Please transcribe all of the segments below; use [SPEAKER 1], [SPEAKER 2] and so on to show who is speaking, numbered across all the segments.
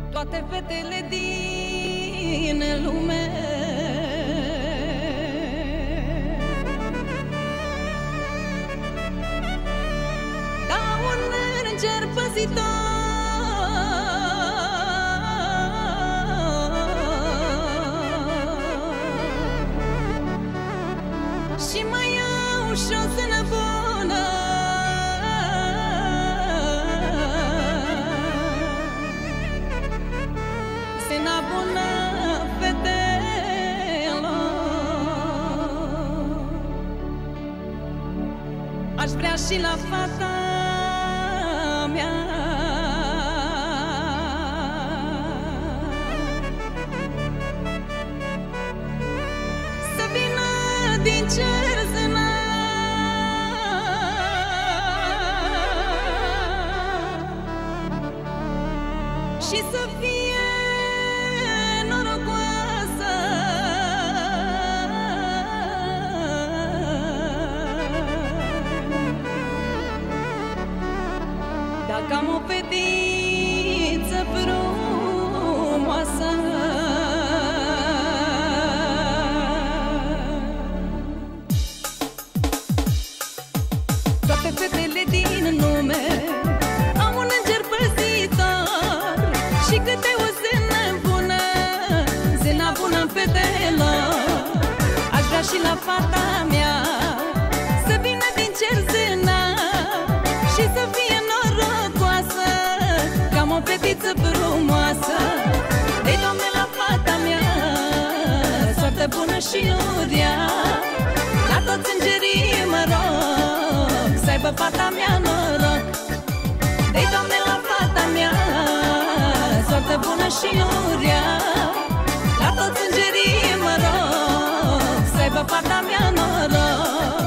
[SPEAKER 1] toate fetele din lume. Ca un înger păzitor și mai ușor se nebună. Se nebună fetelor. Aș vrea și la fata mea să vină din cer zâna și să fie norocoasă. Dacă am o fetiță frumoasă, toate fetele din lume au un înger păzitor și câte o zână bună, zâna bună-n fetelor. Aș vrea și la fata mea să vină din cer zâna și să fie norocoasă, că am o fetiță frumoasă. Ei, Doamne, la fata mea soartă bună și urea, la toți îngerii mă rog să aibă fata mea noroc. Ei, Doamne, la fata mea soartă bună și urea, la toți îngerii mă rog să aibă fata mea noroc.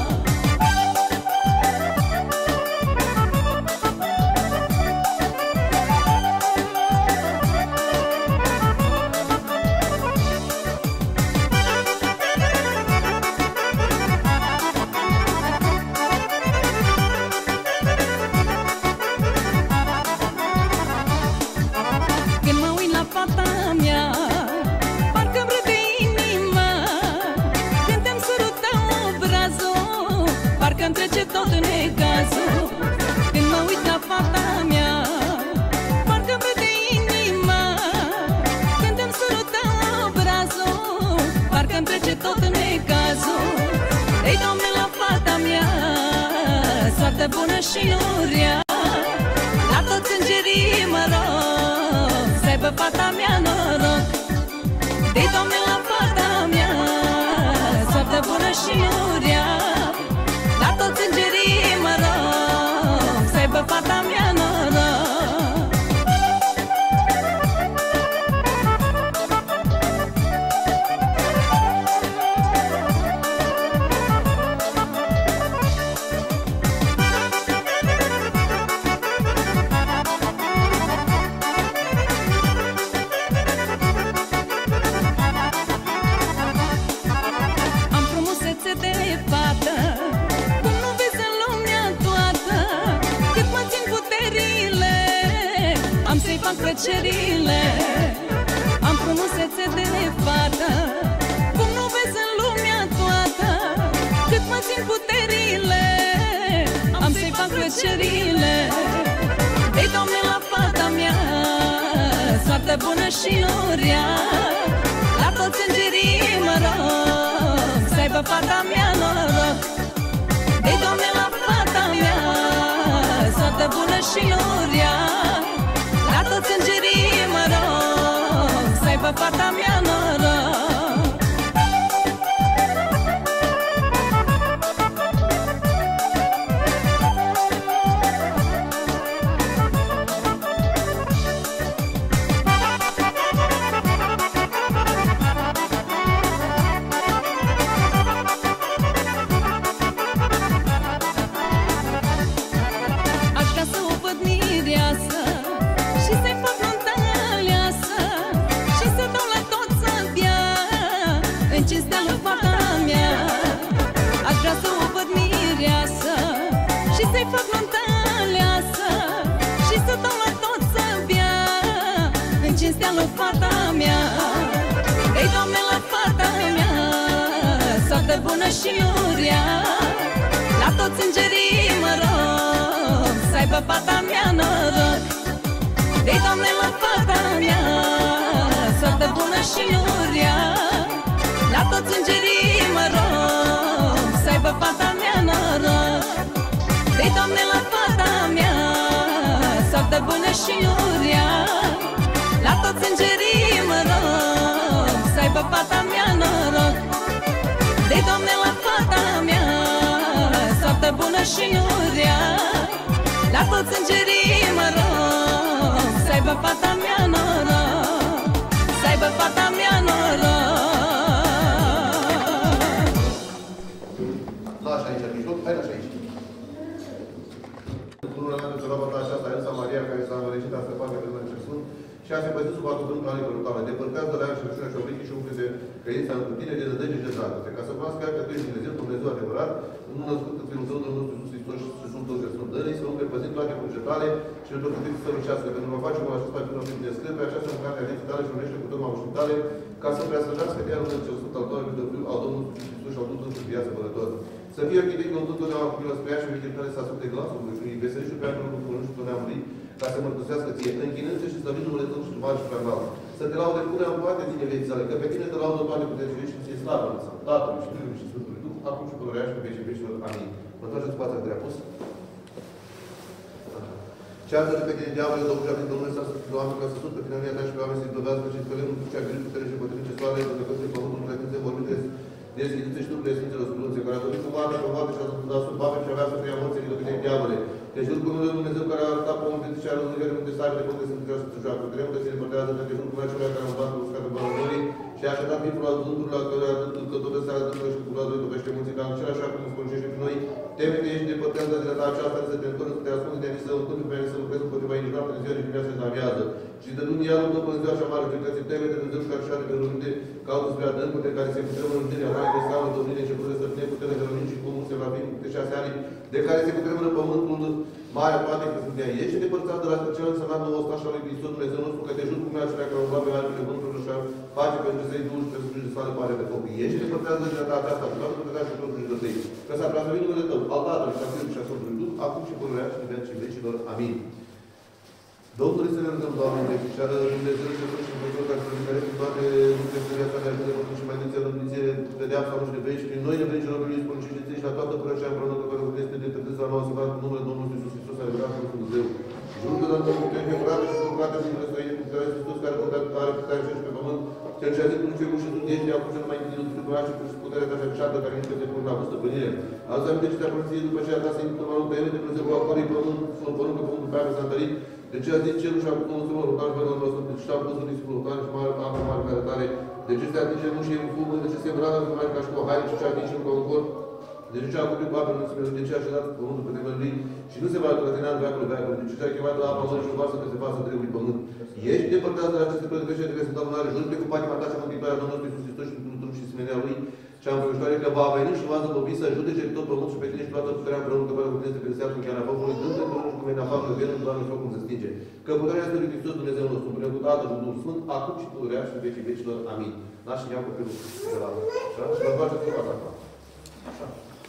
[SPEAKER 1] Fata mea, parcă-mi râde inima când te-mi sărută obrazul, parcă-mi trece tot necazul. Când mă uit la fata mea, parcă-mi râde inima când te-mi sărută obrazul, parcă-mi trece tot necazul. Ei, Doamne, la fata mea soartă bună și urea, la toți îngerii mă rog să aibă fata mea noroc. Ei, Doamne, la fata mea soartă bună și urea, la toți îngerii mă rog să aibă fata mea noroc. De fată, cum nu vezi în lumea toată, cât mă țin puterile, am să-i fac plăcerile. Am frumusețe de fată, cum nu vezi în lumea toată, cât mă țin puterile, am să-i fac plăcerile. Ei, Doamne, la fata mea soartă bună și urea, la toți îngerii mă rog să aibă fata mea noroc. Ei, Doamne, la fata mea soartă bună și urea, la toți îngerii mă rog să aibă fata mea noroc. Și să-i fac nuntă aleasă și să dau la tot lui fata mea. Ei, Doamne, la fata mea, soartă bună și nuria. La toți îngerii mă rog, să aibă fata mea noroc. Ei, Doamne, la fata mea, soartă bună și nuria. La toți îngerii mă rog, să aibă fata mea noroc. Ei, Doamne, la fata mea, soartă bună și nuria. La toți îngerii mă rog, să aibă fata mea noroc. Ei, Doamne, la fata mea, soartă bună și nuria. La toți îngerii mă rog, să aibă fata mea noroc. Să aibă fata mea noroc.
[SPEAKER 2] Lași aici, în mijloc, hai lași aici. Bunul an de roaba ta aceasta, Elsa Maria, care s-a învălăcit să facă pe Dumnezeu Sfânt și a se păzit sub acuvântul ale cărucale. Depărtează la ea și rușinea și oblichii și umple de credința în tine, de nădejde și de dragoste. Ca să cunoască că tu ești Dumnezeu, Dumnezeu adevărat, nu născut în Fiul Tău, Domnul nostru Iisus Hristos și Sfântul Tău și Sfânt Dării, să umple păzind toate cugetale și nu tot cât să lucească, pentru că face cum acesta prin ofim de scrie, pe această mâncare a vieții tale și unește cu turma muștii tale, ca să preasfădească de ea numele cel Sfânt al Tău, al Domnului Iisus și al Duhului și viață părătoare. Să fie arhitect în totdeauna cu mine spre ea și în care să asupte glasul lui și veseli și pe ea cu nu știu neamului, ca să mărturisească ție, închinându-se și slăvind numele Tău și mare și prea înalt. Să te laude punerea în toate zilele vieții tale, că pe tine te laudă toate puterile și ție slavă în Tatălui și Fiului și Sfântului Duh, acum și puterea și pe vecii vecilor. Amin. Mă întoarceți fața de apus. Ceartă de pe tine, diavole, Domnul, din Domnul ăsta, să oameni ca să sunt pe tine, ta și pe oameni să-i dovească și că le nu ducea grijă putere și potrivit ce soare, pentru că sunt pământul, nu le vorbite de sfințe și trupurile Sfinților Sfânțe, care a dorit cu moarte și o moarte și a dat sub pape și avea să preia morții de tine, diavole. Deci jur cu numele Lui Dumnezeu care a arătat pe omul și a răzut care nu te sare de munte să nu să joacă. Trebuie să se împărtează de jur cu numele celor care au dat pe uscat de bălătorii și a așteptat pipul al vântului la care a adus că tot seara după și cu la doi topește munții, dar acela așa cum îți poruncește pe noi. Teme-te ești depărtează de la aceasta să te întorci, să te ascunzi de să întâmpi pe să lucrezi împotriva ei noapte, ziua de dimineață și de amiază. Și de luni iară după în ziua așa mare, că ți teme-te Dumnezeu și care așa de pe lumine, caută spre adâncul de care se putremă în tine, mai de slavă, Domnule, început de stăpâne putere de lumini și cum se va fi de 6 ani, de care se putremă pământul mare, toate că sunt de aici. Ești depărtat de la cel însemnat nouă stașa lui Hristos Dumnezeu nostru, că te jur cum e acelea care au luat pe albele vântului și face pentru să-i duci, pentru să-i sfale pare de foc. Ești depărtat de la aceasta, cu toată puterea și totul de tăi. Că s-a preasărit numele Tău, al Tatălui și al Fiului și al Sfântului Duh, acum și pururea și în vecii vecilor. Amin. Domnului să ne rugăm, Doamne, de picioară Dumnezeu și Sfânt și Dumnezeu, care să ne cu toate lucrurile de viața mea, de făcut și mai dințe rândințe, pedeapsa nu și de veci, prin noi ne vrem și rogului spun și știți și la toată până și împreună cu care este de tădâți la nouă, să facă numele Domnului Iisus Hristos, care vrea cu Dumnezeu. Jur că Domnul cu tine, curată și curată și Dumnezeu străine, cu care Hristos, care are puterea și pe pământ, cel ce a zis cu cei și sunt ești, acum cel mai întâlnit cu curaj și cu puterea ta și care nu te pune la vârstă pânire. Azi aminte ce te-a părăsit după aceea ta să-i întâlnă pe ele, de Dumnezeu cu acolo, pământ, că pământul pe aia s-a întărit. De ce a zis cerul și a pus Domnul Sfântul Locan și pe Domnul Sfântul și a pus în discul Locan și apă mare care tare. De ce se atinge nu și în fugă, de ce se îmbracă cu mai ca și cu o haină și ce atinge cu un corp. De ce a acoperit cu apă în sfânt, de ce a așezat pământul pe temerii și nu se va clătina în veacul veacului. De ce se-a chemat la apă mării și o varsă că se față întregului pământ. Ești depărtat de la aceste prădăpește de care sunt amânare, jur cu patima ta și mântuitoarea Domnului Iisus Hristos și cu trup și smenea Lui. Și am învățătoare că va veni și va zăbovi să judece tot pământul și pe tine și toată puterea împreună că va răcutine să pe seară în chiar a focului, dându-te pământ și cum e în afară, că vine doar în foc cum se stinge. Că puterea este lui Hristos Dumnezeu nostru, împreună cu Tatăl și Duhul Sfânt, acum și puterea și în vecii vecilor. Amin. Da, și iau copilul de la așa? Și vă întoarceți cu fața acum. Așa.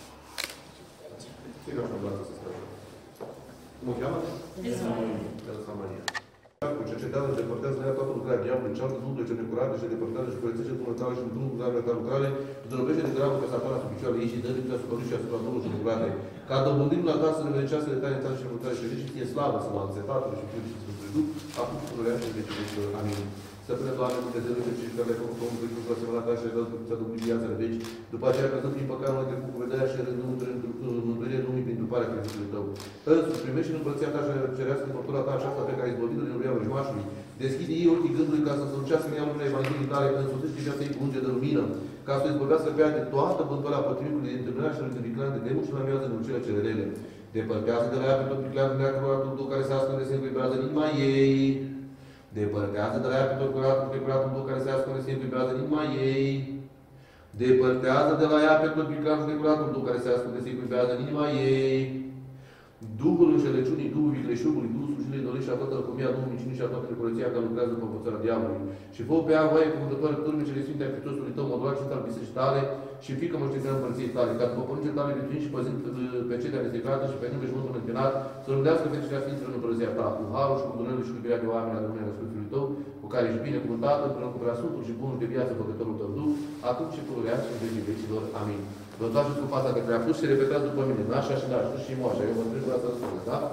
[SPEAKER 2] Ține așa în brață să stă așa. Cum o cheamă? Elsa Maria. Cu cercetează, depărtează de ea toată lucrarea diavolului, cealaltă Duhul ce necurată și depărtează și curățește Duhul tale și Duhul ta lucrare, zdrobește de gravul că s-a până sub picioarele ei și dă de asupra lui și asupra Duhului și lucrate. Ca dobândim la ta să ne venicească de tale în țară și mântare și și ție slavă să mă Tatălui și Fiului și Sfântului Duh, acum și pururea și în vecii vecilor. Amin. Să pune, Doamne, Dumnezeu de cei care le-ai făcut omul pe Iisus, asemenea ta și le-ai dat să duc viața de veci. După aceea, că să-ți păcatul mai trecut cu vederea și rânduirea lumii prin duparea Cristului tău. Însuși, primești în împărăția ta și cerească mătura ta aceasta pe care ai izbăvit-o din urmea vrăjmașului. Deschide ei ochii gândului ca să slucească în ea lumea Evangheliei tale, că însuțește viața ei cu unge de lumină, ca să izbăvească pe ea de toată bântoarea pătricului de întâlnirea și de viclean de nemur și la miază în ucile cele rele. Depărtează de la ea pe tot vicleanul neacuratul Duh care se ascunde se încuibează în inima ei. Depărtează de la ea pe tot curatul Duh care se ascunde se încuibează în inima ei. Depărtează de la ea pe tot vicleanul necuratul Duh care se ascunde se încuibează în inima ei. Duhul înșelăciunii, Duhul vicleșugului, Duhul slujilei dolește și a toată lăcomia Domnului cine și a toată necurăția care lucrează după învățarea diavolului. Și fă pe ea voie cuvântătoare turme cele sfinte a Hristos tău, mădurat și al bisericii tale și fică moștenirea împărăției tale, ca după poruncile tale virtuind și păzind pe cetea nesecrată și pe nume și mântul întinat, să rândească fericirea Sfinților în împărăția ta, cu harul și cu bunările și cu iubirea de oameni ale Dumnezeu Sfântului tău, cu care ești binecuvântată împreună cu preasfântul și bunul de viață Făcătorul tău Duh, acum și pururea și în vecii vecilor. Amin. Vă întoarceți cu fața către apus și repetați după mine. Nașa și nașa și moașa. Eu vă întreb asta să spuneți, da?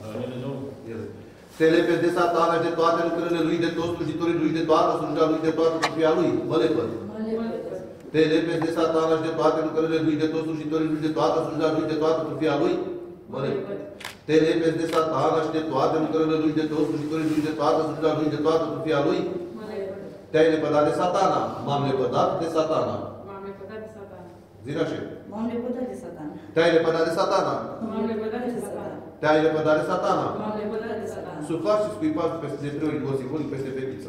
[SPEAKER 2] Te lepezi de Satana și de toate lucrările lui, de toți slujitorii lui, de toată slujirea lui, de toată trupia lui. Mă lepăd. Te lepezi de Satana și de toate lucrările lui, de toți slujitorii lui, de toată slujirea lui, de toată trupia lui. Mă lepăd. Te lepezi de Satana și de toate lucrările lui, de toți slujitorii lui, de toată slujirea lui, de toată trupia lui. Te-ai lepădat de Satana. M-am lepădat de Satana.
[SPEAKER 3] M-am lepădat de Satana.
[SPEAKER 2] Zine așa.
[SPEAKER 4] M-am lepădat de Satana.
[SPEAKER 2] Te-ai lepădat de Satana.
[SPEAKER 3] M-am lepădat de Satana.
[SPEAKER 2] Te-ai lepădat de Satana.
[SPEAKER 3] M-am lepădat de Satana.
[SPEAKER 2] Suflați și scuipați peste de 3 ori cu simbolic peste fetița.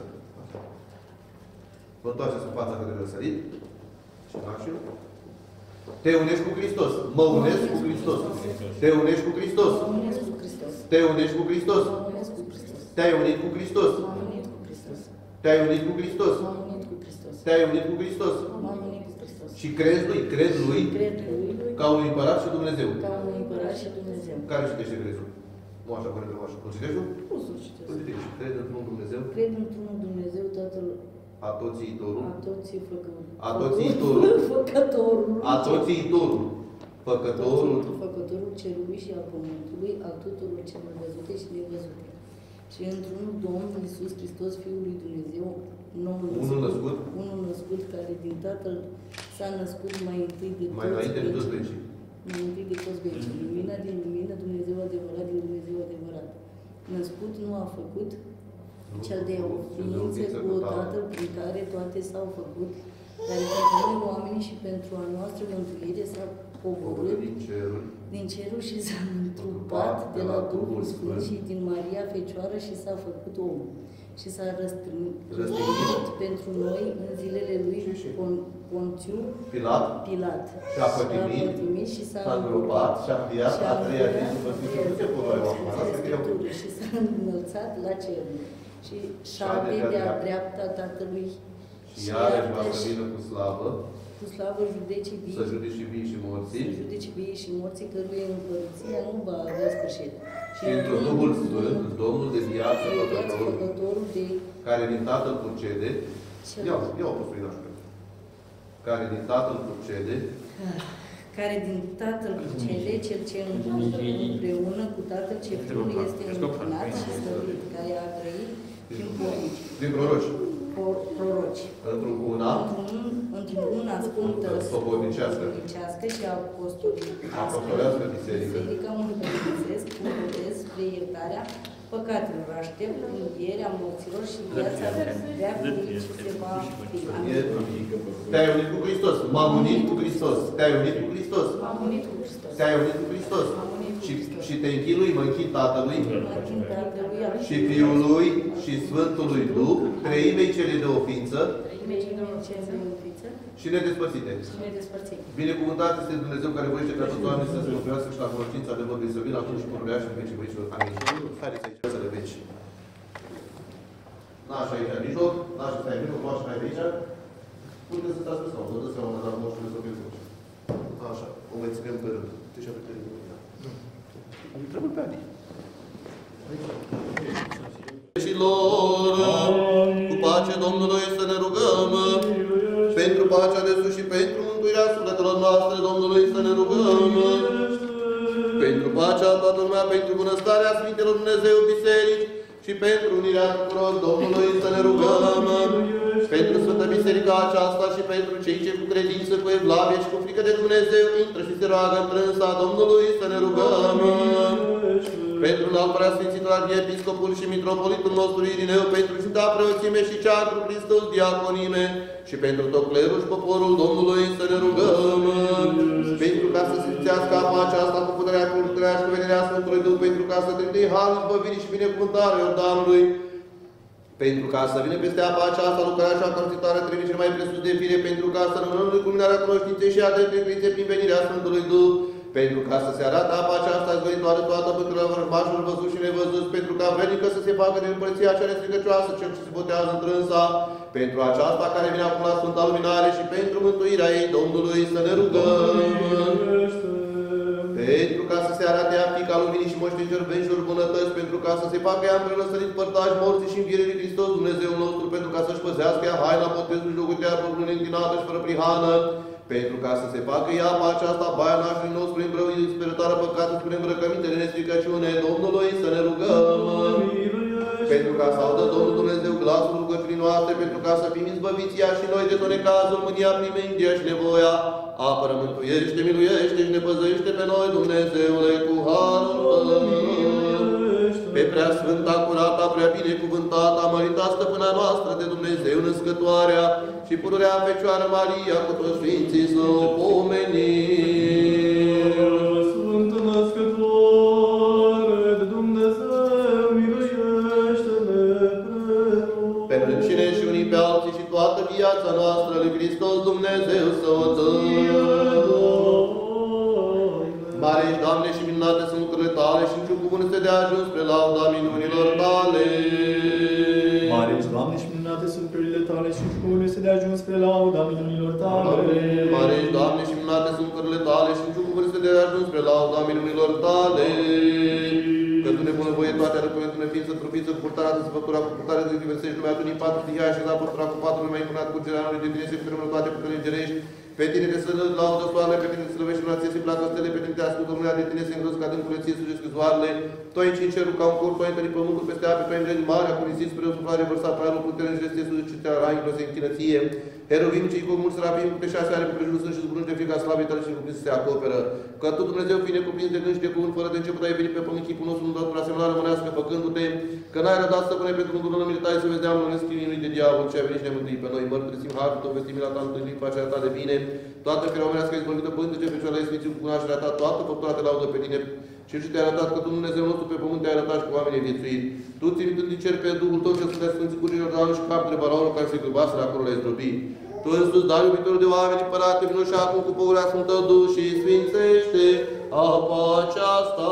[SPEAKER 2] Vă întoarceți cu fața către răsărit. Și nașul. Te unești cu Hristos. Mă unesc cu Hristos. Te unești cu Hristos.
[SPEAKER 4] M-am unit cu Hristos.
[SPEAKER 2] Te unești cu Hristos.
[SPEAKER 4] M-am unit cu Hristos.
[SPEAKER 2] Te-ai unit cu Hristos.
[SPEAKER 4] M-am unit cu Hristos.
[SPEAKER 2] Te-ai unit cu Hristos.
[SPEAKER 4] M-am unit cu Hristos.
[SPEAKER 2] Te-ai unit cu Hristos.
[SPEAKER 4] M-am unit cu Hristos.
[SPEAKER 2] Și crezi lui,
[SPEAKER 4] Cred lui
[SPEAKER 2] ca un împărat și Dumnezeu.
[SPEAKER 4] ca un împărat și Dumnezeu.
[SPEAKER 2] Care citește crezul? Nu așa, părinte, nu așa. Nu citești?
[SPEAKER 4] Nu să citesc.
[SPEAKER 2] Nu citești. Crezi într-un Dumnezeu?
[SPEAKER 4] Cred într-unul Dumnezeu, Tatăl
[SPEAKER 2] Atoțiitorul.
[SPEAKER 4] Făcătorul.
[SPEAKER 2] Atoțiitorul. Făcătorul.
[SPEAKER 4] Făcătorul cerului și al pământului, al tuturor celor văzute și nevăzute. Și într-unul Domn Iisus Hristos, Fiul lui Dumnezeu, unul născut, care din Tatăl s-a născut mai întâi de toți vecii. Mai întâi de toți vecii. Lumina din lumină, Dumnezeu adevărat din Dumnezeu adevărat. Născut nu a făcut cel de o ființă cu Tatăl prin care toate s-au făcut, care pentru noi oamenii și pentru a noastră mântuire s-a coborât din cerul și s-a întrupat de la Duhul Sfânt și din Maria Fecioară și s-a făcut om. Și s-a răstignit pentru noi în zilele lui Ponțiu Pilat.
[SPEAKER 2] Și a pătimit
[SPEAKER 4] și s-a
[SPEAKER 2] îngropat și a înviat a treia zi după Sfântul
[SPEAKER 4] și s-a înălțat la cer. Și șade de-a dreapta Tatălui
[SPEAKER 2] și iarăși va să vină cu slavă,
[SPEAKER 4] judece vii,
[SPEAKER 2] să judece vii și morții,
[SPEAKER 4] căruia împărăția nu va avea sfârșit.
[SPEAKER 2] Și într-un Duhul Sfânt, Domnul de viață Făcătorul, care din Tatăl procede, ia-o păsui nașul, care din Tatăl procede,
[SPEAKER 4] cel ce împreună cu Tatăl ce Fiul este închinat și slăvit, care a trăit
[SPEAKER 2] prin proroci.
[SPEAKER 4] Într-una ascultă sobornicească și apostolească biserica mărturisesc cu botez spre iertarea păcatelor. Aștept învierea morților și viața veacului ce se va fi.
[SPEAKER 2] Te-ai unit cu Hristos. M-am unit cu Hristos. Te-ai unit cu Hristos.
[SPEAKER 4] M-am unit cu Hristos.
[SPEAKER 2] Te-ai unit cu Hristos. Și te închinui, mă închin Tatălui și Fiului și Sfântului Duh, treimei cele de o ființă și nedespărțite. Binecuvântat este Dumnezeu care voiește ca toți oamenii să se mântuiască și la cunoștința adevărului să vină atunci și pururea și în vecii vecilor. Amin. Haideți aici să le veci. N-așa aici în mijloc, n-așa stai în mijloc, nu așa mai de aici. Puteți să stați pe scaun, vă dă seama dacă nu știu să fiu voce. Așa, o mai ținem pe rând. Deci pe rând. Trebuie pe Adi. Și lor, cu pace Domnului să ne rugăm, pentru pacea de sus și pentru mântuirea sufletelor noastre Domnului să ne rugăm, pentru pacea toată lumea, pentru bunăstarea Sfintelor Dumnezeu Biserici și pentru unirea tuturor Domnului să ne rugăm, pentru Sfântă Biserica aceasta și pentru cei ce cu credință, cu evlavie și cu frică de Dumnezeu intră și se roagă în trânsa Domnului să ne rugăm, pentru înalt preasfințitul arhiepiscopul și mitropolitul nostru Irineu, pentru Sfânta Preoțime și cea cu Hristos diaconime și pentru tot clerul și poporul Domnului să ne rugăm, pentru ca să se sfințească apa aceasta cu puterea, cu lucrarea și cu venirea Sfântului Duh, pentru ca să trimite harul, izbăvirii și binecuvântarea Iordanului, pentru ca să vină peste apa aceasta lucrarea și acălțitoare trebuie cel mai presus de fire, pentru ca să rămânăm lui culminarea cunoștinței și a dreptei credințe prin venirea Sfântului Duh, Pentru ca să se arate apa aceasta zvăitoare toată păcările vrăjmașilor văzuți și nevăzuți, pentru ca vrednică să se facă din împărăția cea nestricăcioasă, cel ce se botează întrânsa, pentru aceasta care vine acum la Sfânta Luminare și pentru mântuirea ei Domnului să ne rugăm. Pentru ca să se arate ea fiica luminii și moștenitor veșilor bunătăți, pentru ca să se facă ea împrelăsărit părtaș morții și învierii lui Hristos Dumnezeul nostru, pentru ca să-și păzească ea haina botezului și logotea părului neîntinată și fără prihană, pentru ca să se facă ea apa aceasta, baia nașului nostru, îmbrăuit, spărătoare păcatul, spre îmbrăcămintele nestricăciune Domnului să ne rugăm. Pentru ca să audă Domnul Dumnezeu glasul rugăciunii noastre, pentru ca să fim izbăviți ea și noi de tot necazul, mânia, primejdea și nevoia. Apără, mântuiește, miluiește și ne păzăiește pe noi, Dumnezeule, cu harul Tău. Pe preasfânta, curata, prea binecuvântata, mărita stăpâna noastră de Dumnezeu născătoarea și pururea Fecioară Maria cu toți Sfinții să o pomenim.
[SPEAKER 5] Sfântă născătoare de Dumnezeu, miluiește-ne pe
[SPEAKER 2] Pentru și unii pe alții și toată viața noastră lui Hristos Dumnezeu să o dăm. Mare ești, Doamne, și minunate sunt lucrurile Tale și niciun cuvânt este de ajuns spre lauda minunilor Tale.
[SPEAKER 5] Mare ești, Doamne, și minunate sunt lucrurile Tale și niciun cuvânt este de ajuns spre lauda minunilor Tale.
[SPEAKER 2] Mare ești, Doamne, și minunate sunt lucrurile Tale și niciun cuvânt este de ajuns spre lauda minunilor Tale. Că Tu ne bunăvoie toate arăcuvântul neființă, trufiță, cu purtarea de săpătura, cu purtarea de diversești lumea, Tu din patru stihia și la pătura cu patru lumea impunat cu geranului de Tine se firmă toate puterile îngerești. Pe Tine te slăvă laudă soarele, pe Tine te slăvești și nație se placă stele, pe Tine te ascultă lumea, de Tine se îngrăscă adâncul ție sugesc soarele. Tu ai în cerul ca un cor, Tu ai întărit pământul peste ape, Tu ai înrădit marea, cu nisip spre o suflare vărsat pe aerul putere în ție sugesc ce te araingilor se închină ție. Heruvim cei cu mulți serafim, cu pe 6 are, cu prejurul sunt și zburâni de frica slavei Tale și cuprins se acoperă. Că Tu, Dumnezeu, fii necuprins de gând și de cuvânt, fără de început ai venit pe pământ chipul nostru, nu doar asemănare rămânească, făcându-te, că n-ai rădat stăpâne pentru mândurul numele Tale să vezi de amul năschinii de diavol, ce a venit și ne mântui pe noi. Mărturisim harul Tău, vestim la Ta, întâlnim facerea Ta de bine. Toată firea omenească izbăvită, Părinte Fecioara Sfinții, cu cunoașterea Ta, toată făptura Te laudă pe Tine. Și Te-ai arătat că Tu, Dumnezeu nostru, pe pământ Te-ai arătat și cu oamenii viețuit. Tu, ținând din cer pe Duhul Tău, cel Sfântă Sfânții Curilor de și cap de balaurul care se gâbaseră acolo la zdrobi. Tu însuți, dar iubitorul de oameni, Împărate, vino și acum cu păurea Sfântă Duh și sfințește apa aceasta.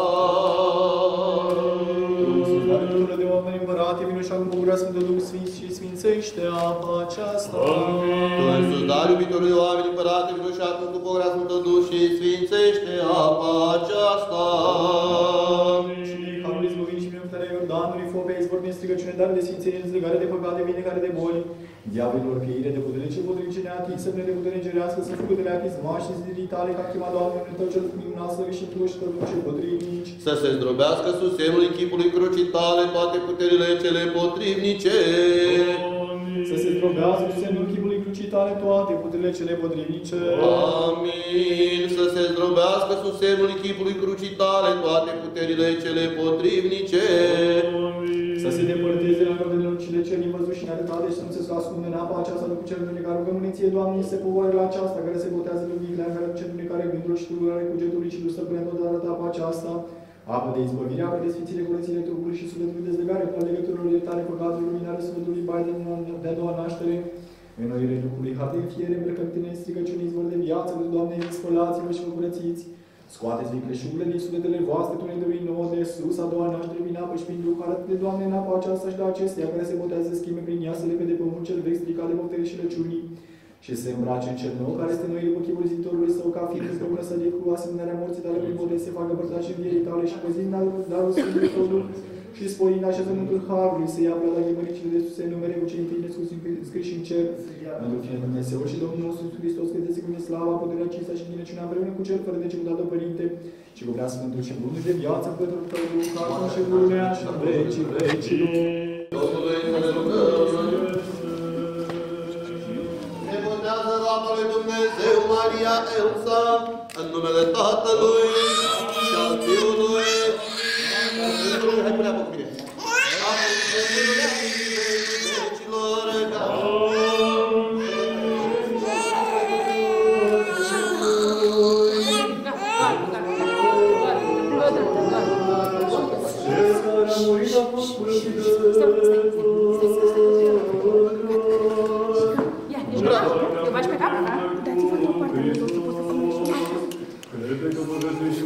[SPEAKER 5] Tu însuți, dar iubitorul de oameni, Împărate, vino și acum cu păurea Sfântă Duh și sfințește apa aceasta.
[SPEAKER 2] Tu însuți, dar iubitorul de oameni, Împărate, vino și acum cu păurea Sfântă Duh și sfințește apa aceasta.
[SPEAKER 5] Și harul izbăvind și binecuvântarea Iordanului, fă pe izvor din strigăciune, dar de sfințenie, dezlegare de păcate, vindecare de boli, diavolilor, cheire de putere ce potrivice neatinsă, de putere îngerească, să fugă de neatisma și zilii Tale, ca chema Doamne, Tău cel minunat, slăvit și Tu și Tău ce potrivnici.
[SPEAKER 2] Să se zdrobească sub semnul chipului crucii Tale toate puterile cele potrivnice.
[SPEAKER 5] Să se zdrobească sub semnul chipului crucii Tale toate puterile cele potrivnice.
[SPEAKER 2] Amin. Să se zdrobească sub semnul chipului crucii Tale toate puterile cele potrivnice.
[SPEAKER 5] Să se depărteze la rodelor cele ce ni văzut și nearătate și să nu se ascundă în apa aceasta după cel de care rugăm Ție, Doamne, se povoare la aceasta, care se botează în lumii, care duce în care gândul și tulburare cugetului și nu stăpâne tot arăta apa aceasta. Apă de izbăvire, apă de sfințire, curățire trupului și sufletului, dezlegare, cu legăturilor iertare, păcatului, luminare, Sfântului, bai de a doua naștere, înnoire lucrului, harte în fiere, îmbrăcămintele în strigăciune, izvor de viață, de Doamne, spălați-vă și vă curățiți. Scoateți din creșurile din sufletele voastre, Tu ne dărui nouă de sus, a doua naștere prin apă și prin Duh, arată de Doamne în apa aceasta și de acestea care se botează să schimbe prin ea, să le vede pământ cel vechi, stricat de bacterii și răciunii, și se îmbrace în cel nou, care este noi după chipul Ziditorului Său, ca fiind împreună să le cu asemănarea morții Tale prin botez se facă părtași în vierii Tale și păzind darul Sfântului Tău Duh și sporind așezământul Harului, să ia plata ghemăricile de sus, numere cu cei întâi scriși în cer, pentru Tine Dumnezeu și Domnul nostru Hristos, că te cu slava, puterea, cinstea și ghinăciunea împreună cu Cel fără de ce cu Tatăl Părinte și cu prea Sfântul și Bunul de viață, pentru Tău Duh, acum și pururea și în vecii vecilor.
[SPEAKER 2] Domnului să ne rugăm. Ne botează roaba lui Dumnezeu Maria Elsa, în numele Tatălui și al Fiului. Hai, pune apă cu mine. Acum și pururea și vecilor.
[SPEAKER 6] Eu baixo pe cap? Dați-vă o parte, nu pot să fie.
[SPEAKER 5] Cred că vă găsești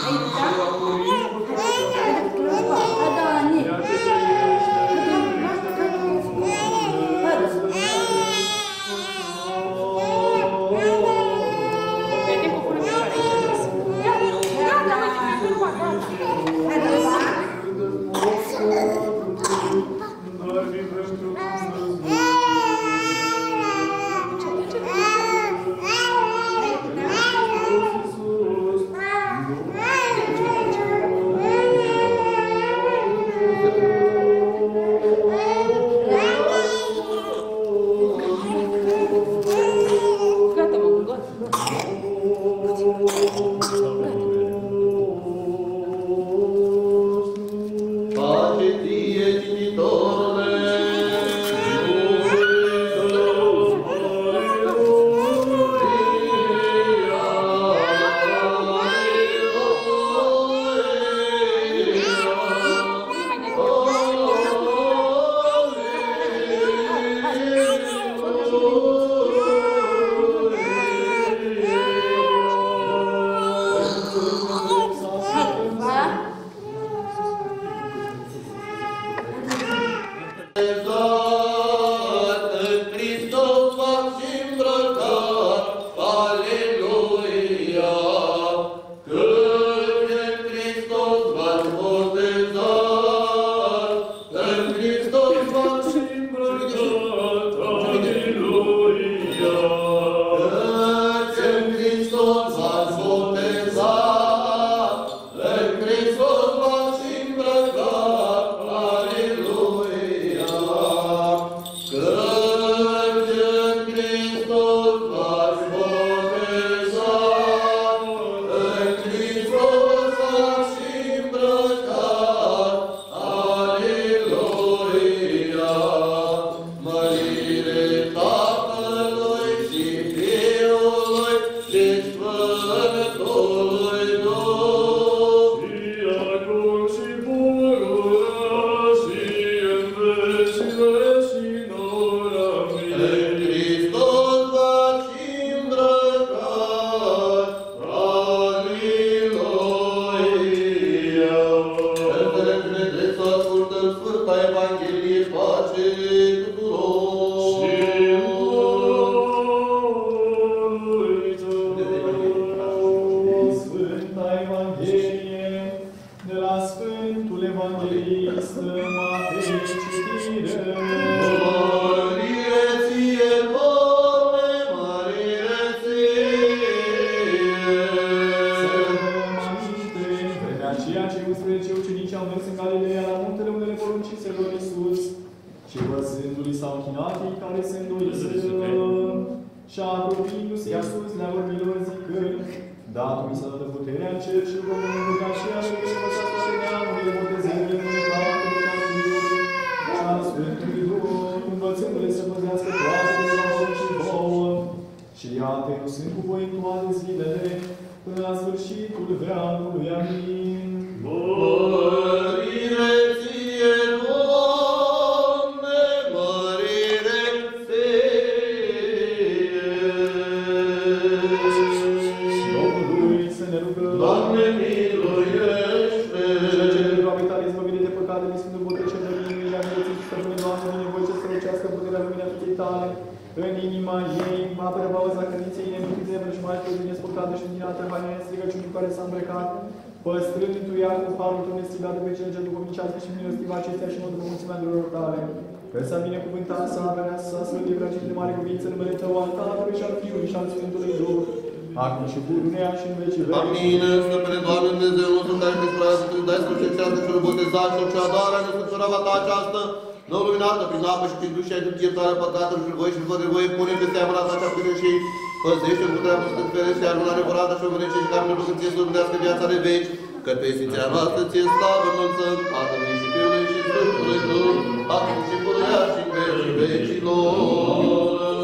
[SPEAKER 5] Să binecuvântat, să averească, să sfântii vrăcini de mare cuvință în numele Tău, al Tatălui și al Fiului și al Sfântului Duh, acum și pururea și în vecii veci.
[SPEAKER 2] Amin. Stăpâne, Doamne, Dumnezeu nostru, care te spune să te dai sfârșețească celor botezați, celor ce adoară în Sfântura ta aceasta, nouă luminată prin apă și prin duș și ai duc iertarea păcatelor și voi și fără voi, pune pe seama ta cea până și păzește-o cu treabă să te ferești, iar luna nevorată și o mânecești ca până când ție să urmească viața de veci, că pe Sfinția noastră ție slavă înălțăm, Tatălui și Fiului și Sfântului Duh, acum și pururea și în vecii vecilor.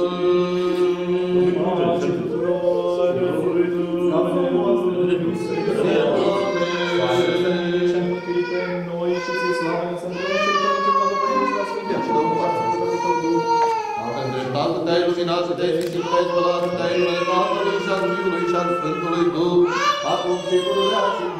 [SPEAKER 2] Te-ai luminat și te-ai zis și te-ai spălat, te-ai luminat Tatălui și al Fiului și al Sfântului Duh, acum și pururea și în vecii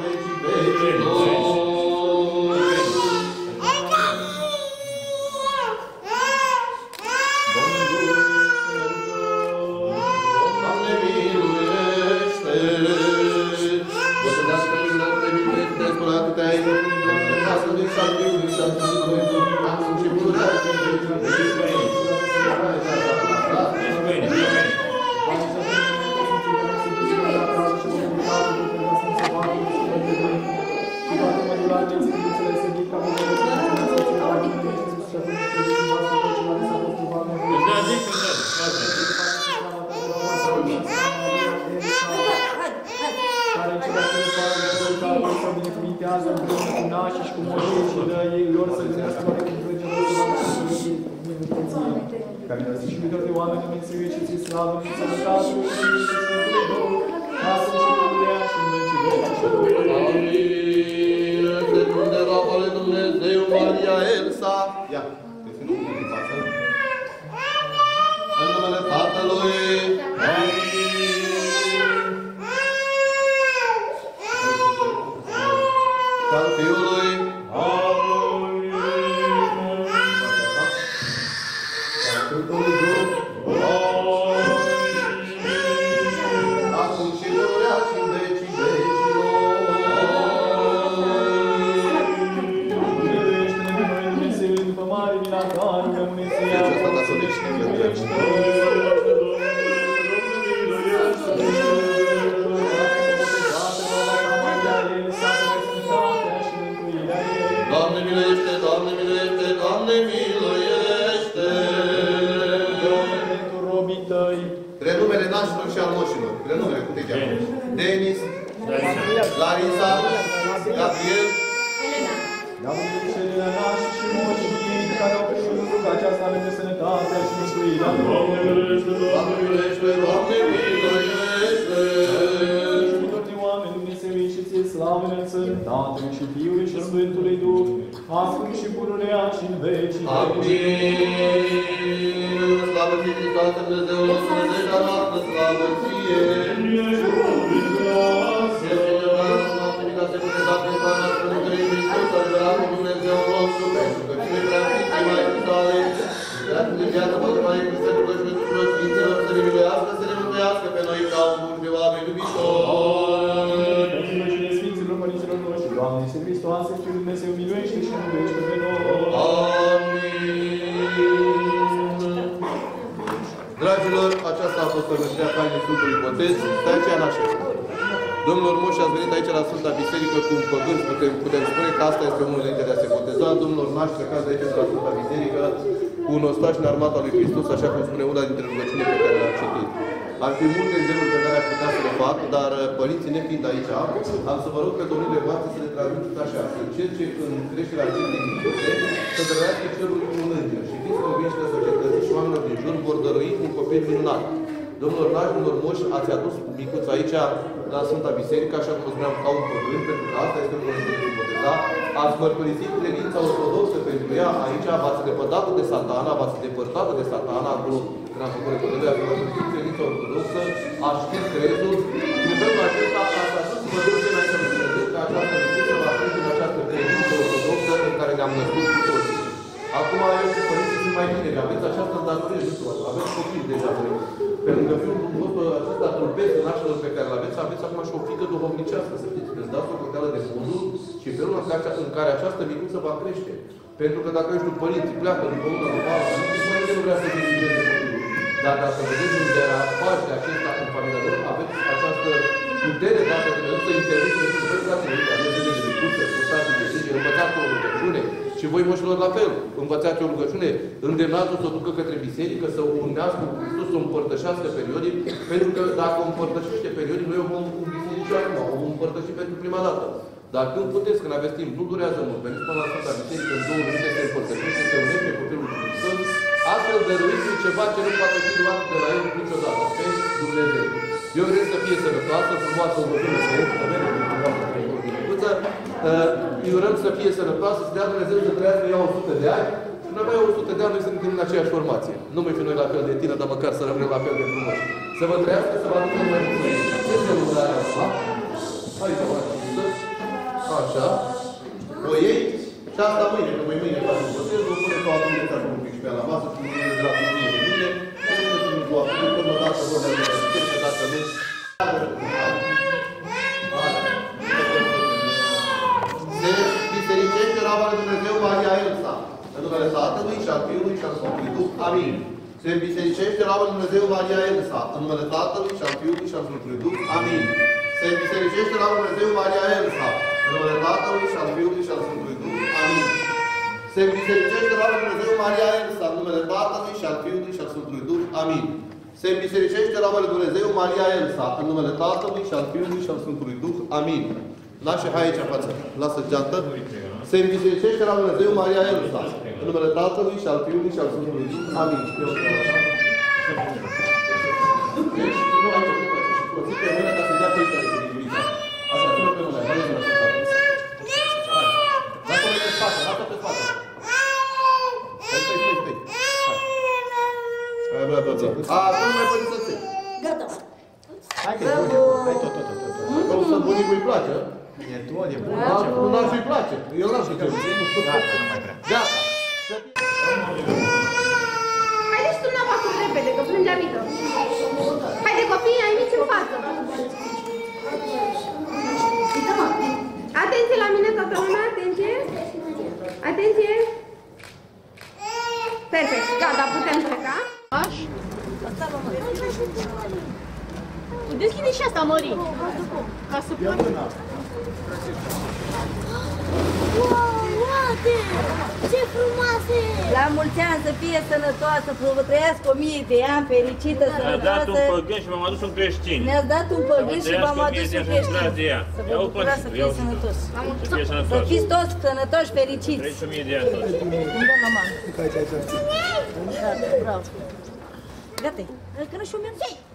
[SPEAKER 2] Dragilor, aceasta a fost sărbătoarea tainei Sfântului Botez. De aceea n-aștept. Domnilor moși, ați venit aici la Sfânta Biserică cu un păgân, putem spune că asta este omul înainte de a se boteza. Domnilor nași, plecați de aici la Sfânta Biserică cu un ostaș în armata lui Hristos, așa cum spune una dintre rugăciunile pe care le-am citit. Ar fi multe zeluri pe care aș putea să le fac, dar părinții nefiind aici, am să vă rog pe domnile voastre să le transmiteți așa, să încerce în creșterea acestei Hristoase, să dăruiască cerul cu un înger. Și fiți convinși că societății și oamenilor din jur vor dărui un copil minunat. Domnilor nași, domnilor moși, ați adus micuț aici la Sfânta Biserică, așa cum spuneam, ca un păgân, pentru că asta este un moment de boteza. Ați mărturisit credința ortodoxă pentru ea, aici v-ați depărtat de satana, v-ați depărtat de satana, acolo când am făcut recordările, ați mărturisit credința ortodoxă, ați știut crezul, și în felul acesta ați ajuns să vă duce înainte să vedeți că această micuță va trece în această credință ortodoxă în care ne-am născut cu toții. Acum eu și părinții sunt mai bine, aveți această îndatorie, nu știu, aveți copii deja voi. Pe lângă fiul vostru acesta tulpesc în naștelor pe care l-aveți, aveți acum și o fiică duhovnicească, să știți, că îți dați o coteală de fundul și felul în care această micuță va crește. Pentru că dacă, eu știu, părinții pleacă după una, după alta, părintele nu vrea să dirigeze copilul. Dar dacă vedeți un derapaj de acesta în familia lor, aveți această putere dată de Dumnezeu să interveniți și să dați în viața, aveți de micuță, păsați de sânge, învățați o rugăciune. Și voi, moșilor, la fel. Învățați o rugăciune, îndemnați-o să o ducă către biserică, să o unească cu Hristos, să o împărtășească periodic, pentru că dacă o împărtășește periodic, noi o vom biserici acum, o vom împărtăși pentru prima dată. Dar când puteți, când aveți timp, nu durează mult, veniți până la Sfânta Biserică, în 2 minute se împărtășește, se unește copilul lui Hristos, astfel dăruiți ceva ce nu poate fi luat de la el niciodată, pe Dumnezeu. Eu vreau să fie sănătoasă, frumoasă, o văzură să ies, îi urăm să fie sănătoasă, să dea Dumnezeu să trăiască ea 100 de ani, și noi mai 100 de ani noi suntem în aceeași formație. Nu mai fi noi la fel de tine, dar măcar să rămânem la fel de frumoși. Să vă trăiască, să vă aducă mai mulțumesc. Ce se lumea asta? Aici, așa, o iei și asta mâine, că voi mâine facem botezul, o puneți o atumiță acum un pic și pe la masă, cu mâine de la comunie de mâine, și nu puneți un doar, până o dată vor de la dacă vezi. Se bisericește raba lui Dumnezeu Maria Elsa, în numele Tatălui și al Fiului și al Sfântului Duh. Amin. Se bisericește raba lui Dumnezeu Maria Elsa, în numele Tatălui și al Fiului și al Sfântului Duh. Amin. Se bisericește raba lui Dumnezeu Maria Elsa, în numele Tatălui și al Fiului și al Sfântului Duh. Amin. Se bisericește raba lui Dumnezeu Maria Elsa, în numele Tatălui și al Fiului și al Sfântului Duh. Amin. Se bisericește raba lui Dumnezeu Maria Elsa, în numele Tatălui și al Fiului și al Sfântului Duh. Amin. Lasă hai aici în față. Lasă geantă. Se bisericește raba lui Dumnezeu Maria Elsa, în numele Tatălui și al Fiului și al Sfântului Duh. Amin. Deci, nu aici, o zi pe mâine ca să dea pe aici. Asta, țină pe mâine. Hai, zi-mă să faci. Lasă-mă pe spate, lasă pe spate. Stai. Hai, bă. Acum nu mai poți să ții.
[SPEAKER 4] Gata.
[SPEAKER 5] Hai că e bun. Hai tot.
[SPEAKER 2] Că să bunicul îi place.
[SPEAKER 5] E tot, e bun.
[SPEAKER 2] Nu n-ar fi place. El n-ar fi place.
[SPEAKER 5] Gata, nu mai vrea.
[SPEAKER 2] Gata.
[SPEAKER 6] Haideți tu n-am acum repede, că plângea mică. Haide copii, ai mici în față. Atenție la mine toată lumea, atenție. Atenție. Perfect, gata, putem pleca. Deschide și asta, Mări. Ca să poți.
[SPEAKER 7] Uite! Ce frumoase!
[SPEAKER 4] La mulți ani să fie sănătoasă, să vă trăiască 1000 de ani, fericită,
[SPEAKER 8] Mi-ați dat un
[SPEAKER 4] sănătoasă.
[SPEAKER 8] păgân și m-am adus un creștin.
[SPEAKER 4] Ne-ați dat un păgân și v-am adus un creștin. Să vă bucurați să fiți sănătoși.
[SPEAKER 8] Să fie
[SPEAKER 4] Să
[SPEAKER 8] sănătoși.
[SPEAKER 4] fiți toți sănătoși, fericiți.
[SPEAKER 8] 30.000 de ani toți.
[SPEAKER 4] Îmi dăm la mână. Gata, bravo. Gata, că nu știu mie.